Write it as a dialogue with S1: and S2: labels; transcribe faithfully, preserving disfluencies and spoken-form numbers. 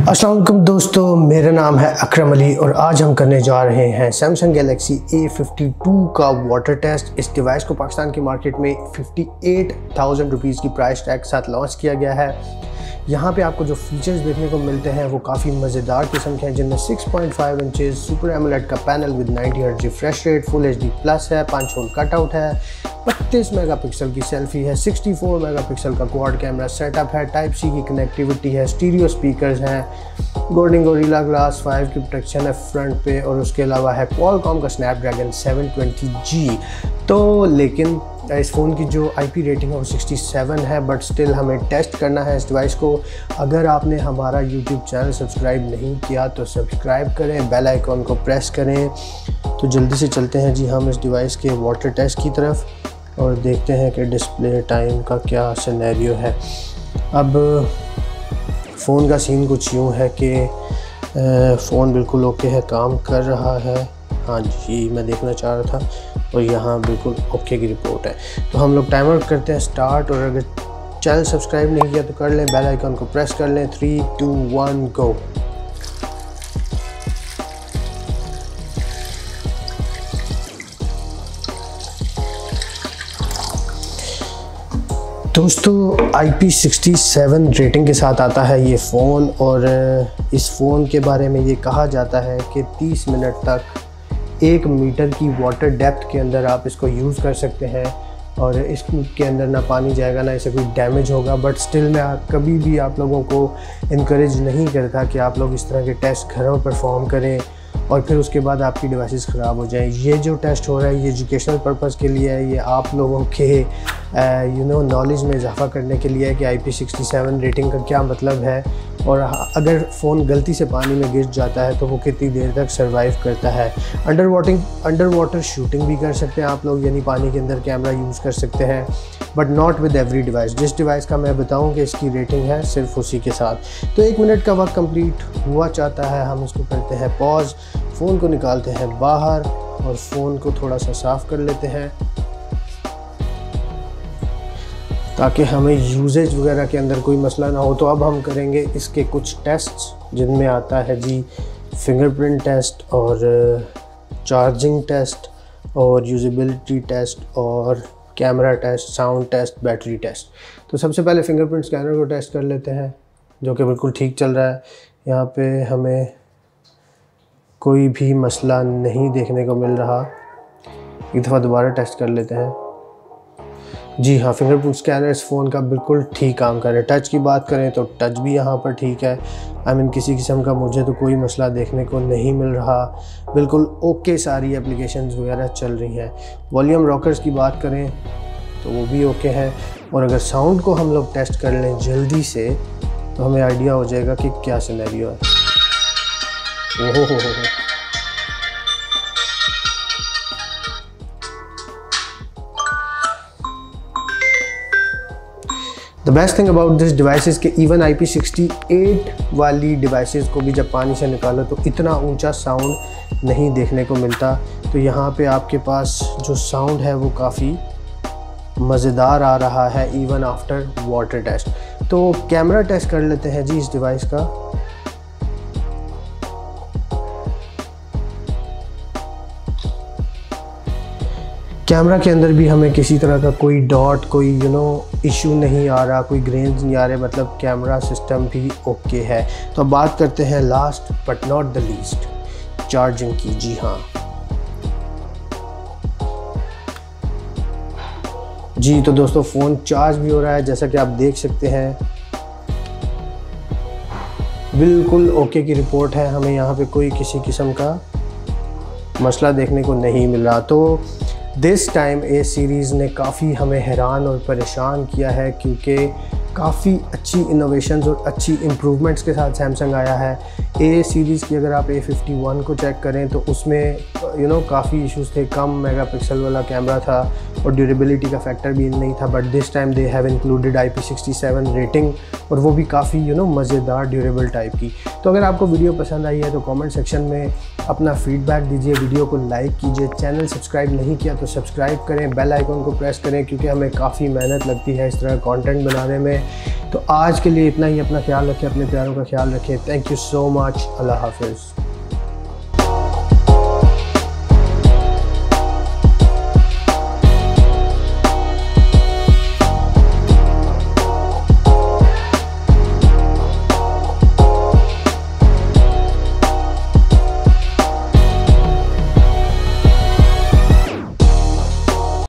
S1: अस्सलाम वालेकुम दोस्तों, मेरा नाम है अकरम अली और आज हम करने जा रहे हैं Samsung Galaxy A fifty two का वाटर टेस्ट। इस डिवाइस को पाकिस्तान की मार्केट में फिफ्टी एट थाउजेंड रुपीज़ की प्राइस टैग के साथ लॉन्च किया गया है। यहाँ पे आपको जो फीचर्स देखने को मिलते हैं वो काफ़ी मज़ेदार किस्म के हैं, जिनमें six point five inches super AMOLED का panel with ninety hertz refresh rate, full H D plus है, पाँच होल कटआउट है, बत्तीस मेगापिक्सल की सेल्फी है, सिक्सटी फोर मेगापिक्सल का क्वाड कैमरा सेटअप है, टाइप सी की कनेक्टिविटी है, स्टीरियो स्पीकर्स हैं, गोल्डन गोरिल्ला ग्लास फाइव की प्रोटेक्शन है फ्रंट पे, और उसके अलावा है क्वालकॉम का स्नैपड्रैगन सेवन ट्वेंटी जी। तो लेकिन इस फ़ोन की जो आईपी रेटिंग है वो सिक्सटी सेवन है, बट स्टिल हमें टेस्ट करना है इस डिवाइस को। अगर आपने हमारा यूट्यूब चैनल सब्सक्राइब नहीं किया तो सब्सक्राइब करें, बेल आइकॉन को प्रेस करें। तो जल्दी से चलते हैं जी हम इस डिवाइस के वाटर टेस्ट की तरफ और देखते हैं कि डिस्प्ले टाइम का क्या सिनेरियो है। अब फ़ोन का सीन कुछ यूँ है कि फ़ोन बिल्कुल ओके है, काम कर रहा है। हाँ जी, मैं देखना चाह रहा था और यहाँ बिल्कुल ओके की रिपोर्ट है। तो हम लोग टाइमर करते हैं स्टार्ट, और अगर चैनल सब्सक्राइब नहीं किया तो कर लें, बेल आइकन को प्रेस कर लें। Three two one go. दोस्तों I P sixty seven rating के साथ आता है ये फ़ोन, और इस फ़ोन के बारे में ये कहा जाता है कि तीस मिनट तक एक मीटर की वाटर डेप्थ के अंदर आप इसको यूज़ कर सकते हैं, और इसके अंदर ना पानी जाएगा ना इसे कोई डैमेज होगा। बट स्टिल मैं कभी भी आप लोगों को इनकरेज नहीं करता कि आप लोग इस तरह के टेस्ट घर में परफॉर्म करें और फिर उसके बाद आपकी डिवाइसेस ख़राब हो जाएं। ये जो टेस्ट हो रहा है ये एजुकेशनल पर्पज़ के लिए है, ये आप लोगों के यू नो नॉलेज में इजाफा करने के लिए है कि I P sixty seven rating का क्या मतलब है, और अगर फ़ोन गलती से पानी में गिर जाता है तो वो कितनी देर तक सर्वाइव करता है। Under waiting under water shooting भी कर सकते हैं आप लोग, यानी पानी के अंदर कैमरा यूज़ कर सकते हैं, but not with every device. जिस डिवाइस का मैं बताऊं कि इसकी रेटिंग है सिर्फ उसी के साथ। तो एक मिनट का वक्त कंप्लीट हुआ चाहता है, हम इसको करते हैं पॉज, फ़ोन को निकालते हैं बाहर और फ़ोन को थोड़ा सा साफ़ कर लेते हैं ताकि हमें यूजेज वगैरह के अंदर कोई मसला ना हो। तो अब हम करेंगे इसके कुछ टेस्ट्स, जिनमें आता है जी फिंगरप्रिंट टेस्ट और चार्जिंग टेस्ट और यूजेबिलिटी टेस्ट और camera test, sound test, battery test. तो सबसे पहले फिंगरप्रिंट स्कैनर को टेस्ट कर लेते हैं, जो कि बिल्कुल ठीक चल रहा है। यहाँ पे हमें कोई भी मसला नहीं देखने को मिल रहा। एक दफ़ा दोबारा टेस्ट कर लेते हैं। जी हाँ, फिंगरप्रिंट स्कैनर इस फ़ोन का बिल्कुल ठीक काम कर रहा है। टच की बात करें तो टच भी यहाँ पर ठीक है। आई मीन किसी किस्म का मुझे तो कोई मसला देखने को नहीं मिल रहा, बिल्कुल ओके सारी एप्लीकेशंस वगैरह चल रही हैं। वॉल्यूम रॉकर्स की बात करें तो वो भी ओके है, और अगर साउंड को हम लोग टेस्ट कर लें जल्दी से तो हमें आइडिया हो जाएगा कि क्या सिनेरियो है। ओहो हो हो the best thing about this devices कि even I P sixty eight वाली डिवाइसेस को भी जब पानी से निकालो तो इतना ऊंचा साउंड नहीं देखने को मिलता। तो यहाँ पे आपके पास जो साउंड है वो काफ़ी मज़ेदार आ रहा है इवन आफ्टर वाटर टेस्ट। तो कैमरा टेस्ट कर लेते हैं जी इस डिवाइस का। कैमरा के अंदर भी हमें किसी तरह का कोई डॉट, कोई यू नो इशू नहीं आ रहा, कोई ग्रेन्स नहीं आ रहे, मतलब कैमरा सिस्टम भी ओके है। तो अब बात करते हैं last but not the least, charging की। जी हाँ जी, तो दोस्तों फ़ोन चार्ज भी हो रहा है, जैसा कि आप देख सकते हैं। बिल्कुल ओके की रिपोर्ट है, हमें यहाँ पे कोई किसी किस्म का मसला देखने को नहीं मिल रहा। तो दिस टाइम ए सीरीज़ ने काफ़ी हमें हैरान और परेशान किया है, क्योंकि काफ़ी अच्छी इनोवेशंस और अच्छी इम्प्रूवमेंट्स के साथ सैमसंग आया है। ए सीरीज़ की अगर आप ए फिफ्टी वन को चेक करें तो उसमें यू नो काफ़ी इश्यूज़ थे, कम मेगापिक्सल वाला कैमरा था और ड्यूरेबिलिटी का फैक्टर भी नहीं था। But this time they have included I P sixty seven rating, और वो भी काफ़ी यू नो मज़ेदार ड्यूरेबल टाइप की। तो अगर आपको वीडियो पसंद आई है तो कमेंट सेक्शन में अपना फीडबैक दीजिए, वीडियो को लाइक कीजिए, चैनल सब्सक्राइब नहीं किया तो सब्सक्राइब करें, बेल आइकन को प्रेस करें, क्योंकि हमें काफ़ी मेहनत लगती है इस तरह कंटेंट बनाने में। तो आज के लिए इतना ही। अपना ख्याल रखें, अपने प्यारों का ख्याल रखें। Thank you so much. अल्लाह हाफिज़।